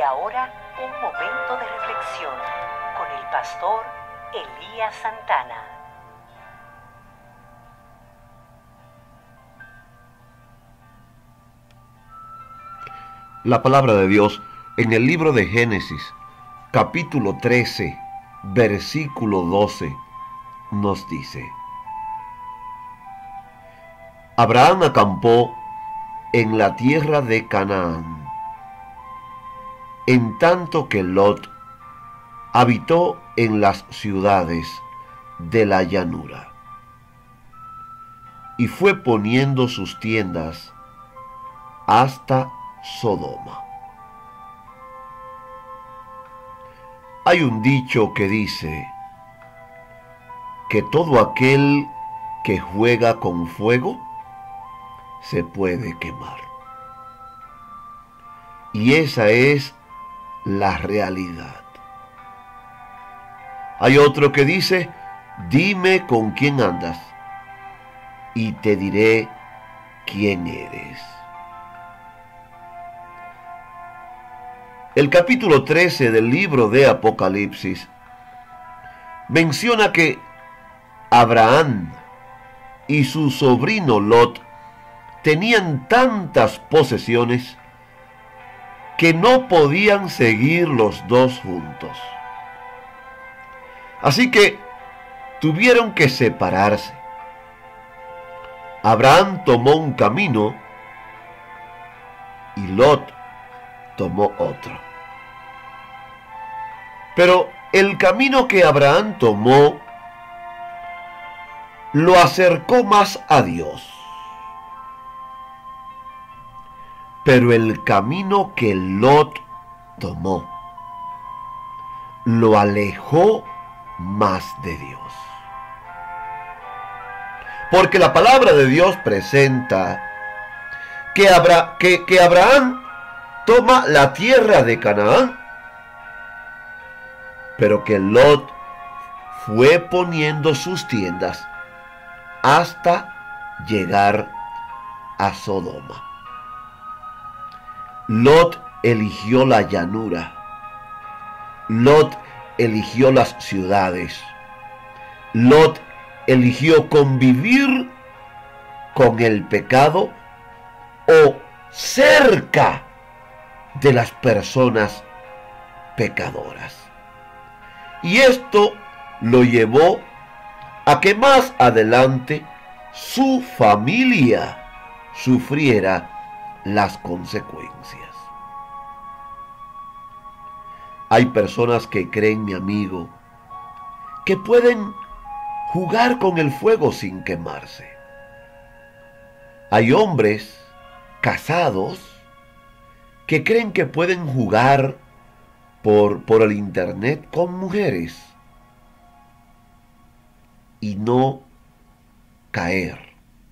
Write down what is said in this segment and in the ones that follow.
ahora un momento de reflexión con el pastor Elías Santana. La palabra de Dios en el libro de Génesis, capítulo 13, versículo 12, nos dice: Abraham acampó en la tierra de Canaán, en tanto que Lot habitó en las ciudades de la llanura, y fue poniendo sus tiendas hasta Sodoma. Hay un dicho que dice que todo aquel que juega con fuego se puede quemar. Y esa es la realidad. Hay otro que dice: dime con quién andas y te diré quién eres. El capítulo 13 del libro de Apocalipsis menciona que Abraham y su sobrino Lot tenían tantas posesiones que no podían seguir los dos juntos. Así que tuvieron que separarse. Abraham tomó un camino y Lot tomó otro. Pero el camino que Abraham tomó lo acercó más a Dios. Pero el camino que Lot tomó lo alejó más de Dios. Porque la palabra de Dios presenta que Abraham toma la tierra de Canaán, pero que Lot fue poniendo sus tiendas hasta llegar a Sodoma. Lot eligió la llanura. Lot eligió las ciudades. Lot eligió convivir con el pecado o cerca de las personas pecadoras. Y esto lo llevó a que más adelante su familia sufriera las consecuencias. Hay personas que creen, mi amigo, que pueden jugar con el fuego sin quemarse. Hay hombres casados que creen que pueden jugar por el internet con mujeres y no caer.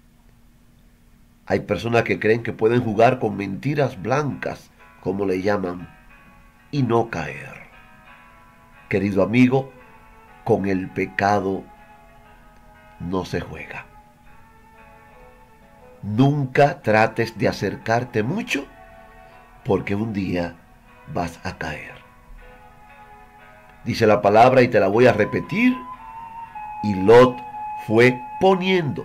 Hay personas que creen que pueden jugar con mentiras blancas, como le llaman, y no caer. Querido amigo, con el pecado no se juega. Nunca trates de acercarte mucho, porque un día vas a caer. Dice la palabra y te la voy a repetir: y Lot fue poniendo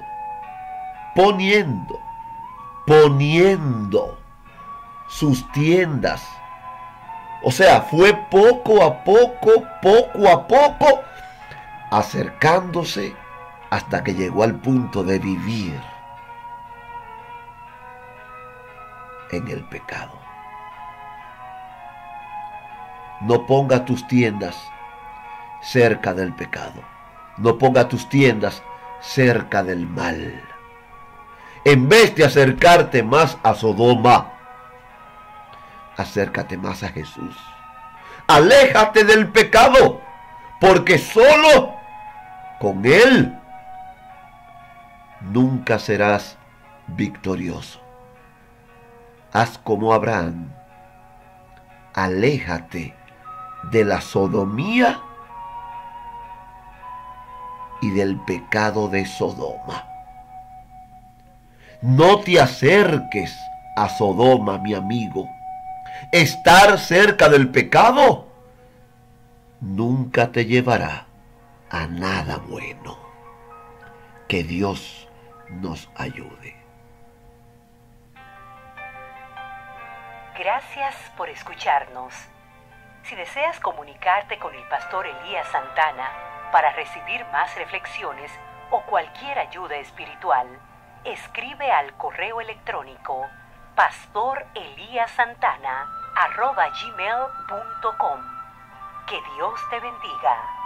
sus tiendas. O sea, fue poco a poco, acercándose hasta que llegó al punto de vivir en el pecado. No ponga tus tiendas cerca del pecado. No ponga tus tiendas cerca del mal. En vez de acercarte más a Sodoma, acércate más a Jesús. Aléjate del pecado, porque solo con Él nunca serás victorioso. Haz como Abraham. Aléjate de la sodomía y del pecado de Sodoma. No te acerques a Sodoma, mi amigo, Estar cerca del pecado nunca te llevará a nada bueno. Que Dios nos ayude. Gracias por escucharnos. Si deseas comunicarte con el pastor Elías Santana para recibir más reflexiones o cualquier ayuda espiritual, escribe al correo electrónico pastoreliasantana@gmail.com. Que Dios te bendiga.